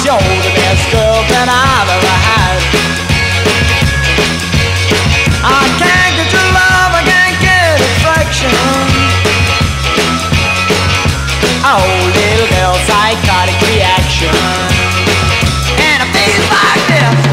You're the best girl that I've ever had. I can't get your love, I can't get affection. Oh, little girl, psychotic reaction. And it feels like this.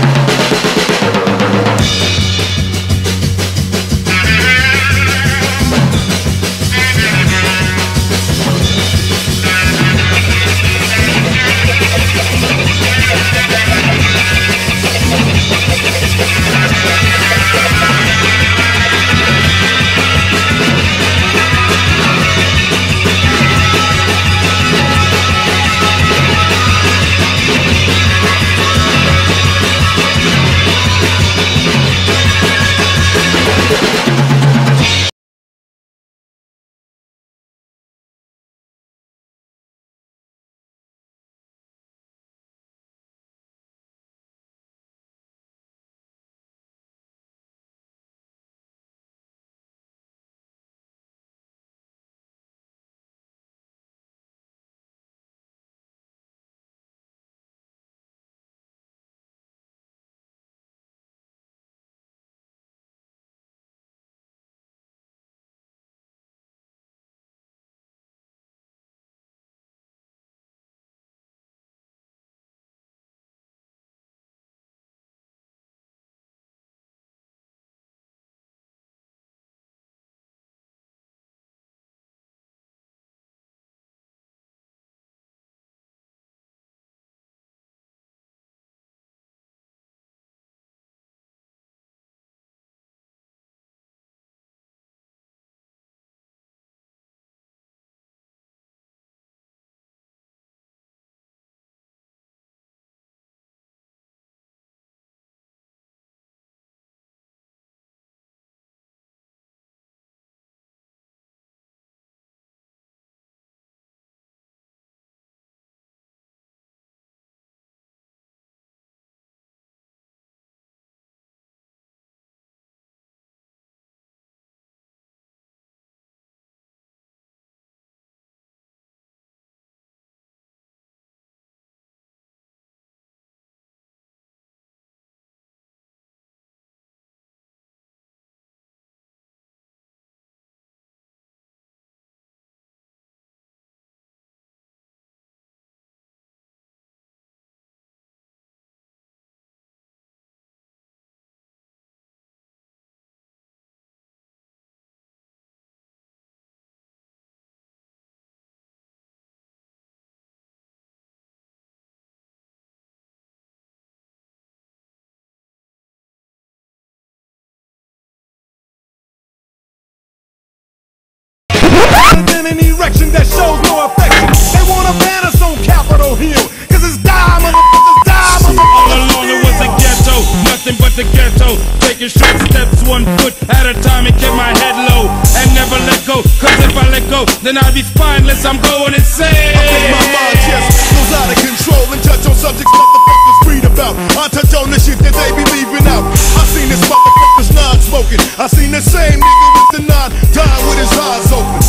An erection that shows no affection. They wanna ban us on Capitol Hill, cause it's die, motherfuckers, die, motherfuckers. All along it was a ghetto, nothing but the ghetto. Taking short steps, 1 foot at a time and kept my head low and never let go. Cause if I let go, then I'd be spineless, I'm going insane. I think my mind just goes out of control and touch on subjects motherfuckers read about. I touch on the shit that they be leaving out. I seen this motherfucker's non-smoking. I seen the same nigga with the 9 dying with his eyes open.